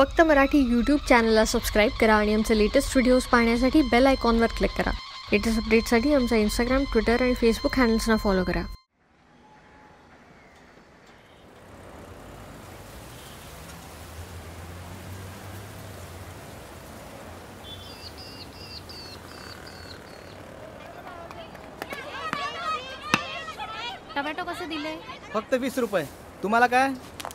फक्त मराठी यूट्यूब चॅनलला सबस्क्राईब करा आणि आमचे लेटेस्ट व्हिडिओज पाहण्यासाठी बेल आयकॉनवर क्लिक करा. लेटेस्ट अपडेट्ससाठी आमचा इंस्टाग्राम, ट्विटर आणि फेसबुक हँडल्सना फॉलो करा. टोमॅटो कसे दिले? फक्त 20 रुपये. तुम्हाला काय?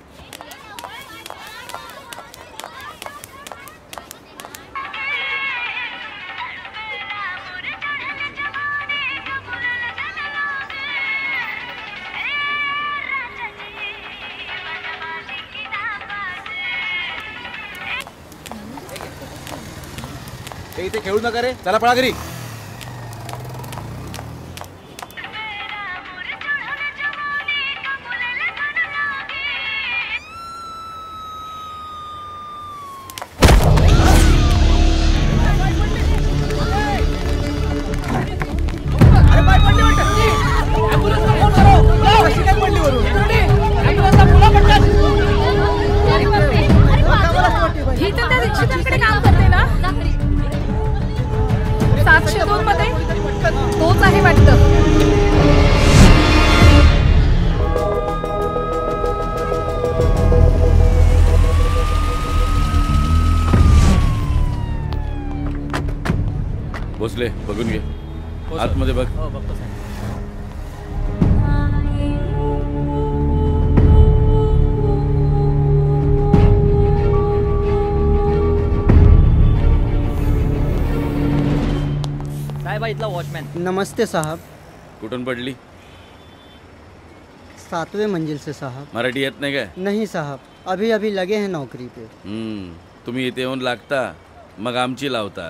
इथे खेळू नका रे, चला पळा घरी. तोच आहे वाटतं. भोसले बघून घे. आतमध्ये बघ. इथला वॉचमॅन. नमस्ते साहब. कुठून पडली? 7वें मंजिल से साहब. मराठी येत नाही काय? नहीं साहब, अभी अभी लगे हैं नौकरी पे. तुम्ही इथे येऊन लागता मग आमची लावता.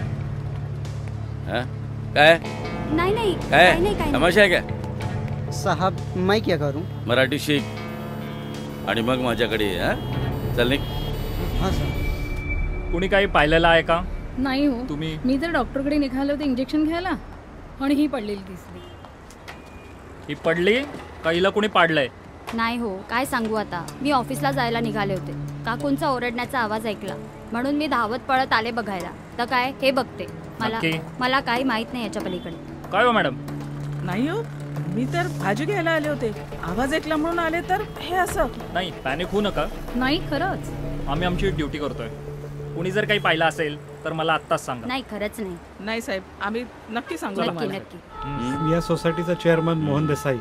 काय नाही नाही काय तमाशा आहे काय? साहब मैं क्या करूं? मराठी शिक आणि मग माझ्याकडे ये. चल निघ. हाँ सर. कुणी काही पाहिलेलं आहे का? नाही हो. तुम्ही? मी तर डॉक्टरकडे निघाले होते इंजेक्शन घ्यायला आणि ही पडलेली दिसली. ही पडली का हिला कुणी पाडलंय? नाही हो, काय सांगू आता. मी ऑफिसला जायला निघाले होते. काकूंचा ओरडण्याचा आवाज ऐकला म्हणून मी धावत पळत आले बघायला. तर काय हे बघते. मला काही माहित नाही याच्या पलीकडे. काय हो मॅडम? नाही हो, मी तर भाजी घ्यायला आले होते. आवाज ऐकला म्हणून आले तर हे असं. नाही, पॅनिक होऊ नका. नाही खरंच आम्ही आमची ड्युटी करतोय. कुणी जर काही पाहिलं असेल तर मला आत्ताच सांगा. नाही खरंच नाही. नाही साहेब, आम्ही नक्की सांगू. नक्की नक्की. या सोसायटीचा चेअरमन मोहन देसाई.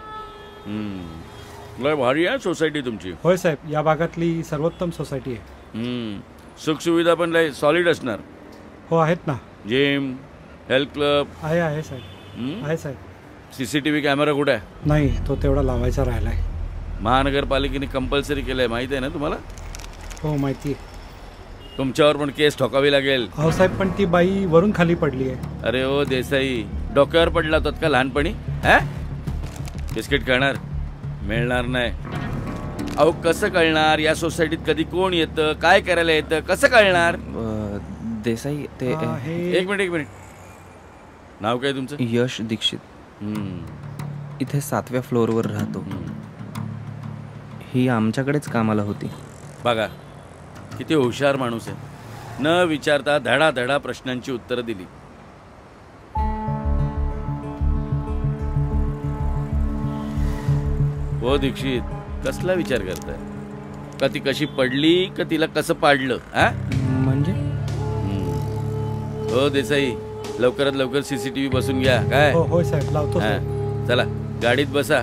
लय भारी आहे सोसायटी तुमची. होय साहेब, या भागातली सर्वोत्तम सोसायटी आहे. सुखसुविधा पण लय सॉलिड असणार. हो आहेत ना. जिम, हेल्थ क्लब आहे साहेब. आहे साहेब. CCTV कॅमेरा कुठे आहे? नाही, तो तेवढा लावायचा राहिलाय. महानगरपालिकेने कंपल्सरी केलंय, माहिती आहे ना तुम्हाला? हो माहिती आहे. तुमच्यावर पण केस ठोकावी लागेल. हो साहेब, पण ती बाई वरून खाली पडली आहे. अरे ओ देसाई, डोक्यावर पडला होतात का लहानपणी? बिस्किट कळणार? मिळणार नाही. अहो कसं कळणार? या सोसायटीत कधी कोण येतं, काय करायला येतं, कसं कळणार? देसाई ते एक मिनिट. नाव काय तुमचं? यश दीक्षित. इथे 7व्या फ्लोअरवर राहतो. ही आमच्याकडेच कामाला होती. बघा किती हुशार माणूस आहे. न विचारता धडाधडा प्रश्नांची उत्तरं दिली. हो दीक्षित, कसला विचार करताय? का ती कशी पडली का तिला कसं पाडलं? म्हणजे? हो देसाई, लवकरात लवकर CCTV बसून घ्या. काय? हो साहेब, लावतो. चला गाडीत बसा.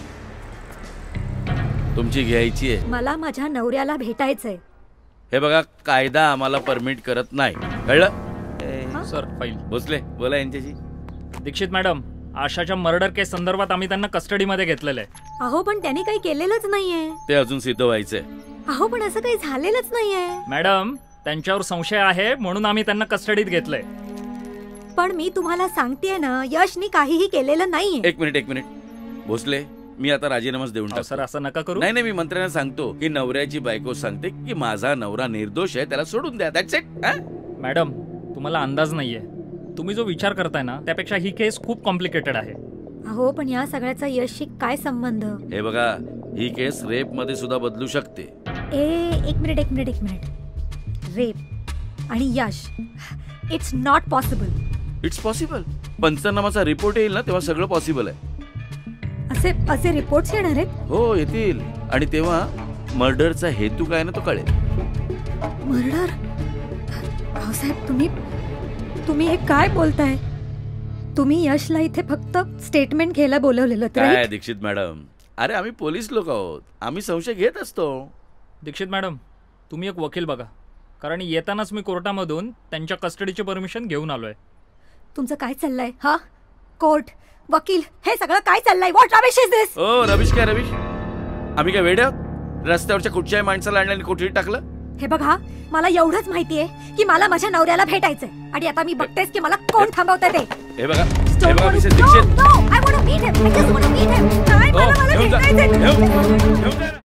तुमची घ्यायची आहे. मला माझ्या नवऱ्याला भेटायचंय. हे बघा, कायदा आम्हाला परमिट करत नाही, कळलं? Sir file. भोसले बोला यांच्याशी. दीक्षित मॅडम, आशाच्या मर्डर केस संदर्भात आम्ही त्यांना कस्टडीमध्ये घेतलेलं आहे. अहो पण त्यांनी काही केलेलंच नाहीये. ते अजून सिद्ध व्हायचंय. अहो पण असं काही झालेलंच नाहीये. मॅडम, त्यांच्यावर संशय आहे म्हणून आम्ही त्यांना कस्टडीत घेतलंय. पण मी तुम्हाला सांगतेय ना, यशनी काहीही केलेलं नाहीये. एक मिनिट भोसले, मी आता राजीनामाच देऊन टाकतो. सर असं नका करू. नाही, मी मंत्र्यांना सांगतो की नवऱ्याची बायको सांगते की माझा नवरा निर्दोष आहे, त्याला सोडून द्या. That's it. मॅडम, तुम्हाला अंदाज नाहीये. तुम्ही जो विचार करताय ना त्यापेक्षा ही केस खूप कॉम्प्लिकेटेड आहे. अहो पण या सगळ्याचा यशशी काय संबंध? हे बघा, ही केस रेप मध्ये सुद्धा बदलू शकते. एक मिनिट रेप आणि Yash, it's not possible. It's possible. पंचनामाचा रिपोर्ट येईल ना तेव्हा सगळं पॉसिबल आहे. असे रिपोर्ट्स येणार आहेत? हो येतील. आणि तेव्हा मर्डरचा हेतू काय ना तो कळेल. मर्डर? भाऊसाहेब तुम्ही हे काय बोलताय? तुम्ही यशला इथे फक्त स्टेटमेंट घ्यायला बोलवलेलं काय दीक्षित मॅडम? अरे आम्ही पोलीस लोक आहोत, आम्ही संशय घेत असतो. दीक्षित मॅडम, तुम्ही एक वकील बघा, कारण येतानाच मी कोर्टामधून त्यांच्या कस्टडीची परमिशन घेऊन आलोय. तुमचं काय चाललंय? हा, कोर्ट, वकील, हे सगळं काय चाललंय? What rubbish is this? ओ रबिश काय रबिश? आम्ही काय वेड्या? रस्त्यावरच्या कुठच्याही माणसाला आणलं आणि कोठडीत टाकलं? हे बघा, मला एवढंच माहितीये की मला माझ्या नवऱ्याला भेटायचंय आणि आता मी बघतेस की मला कोण थांबवतंय ते. हे बघा Mrs Dikshit. No, I want to meet him. I just want to meet him. काय मला भेटायचंय.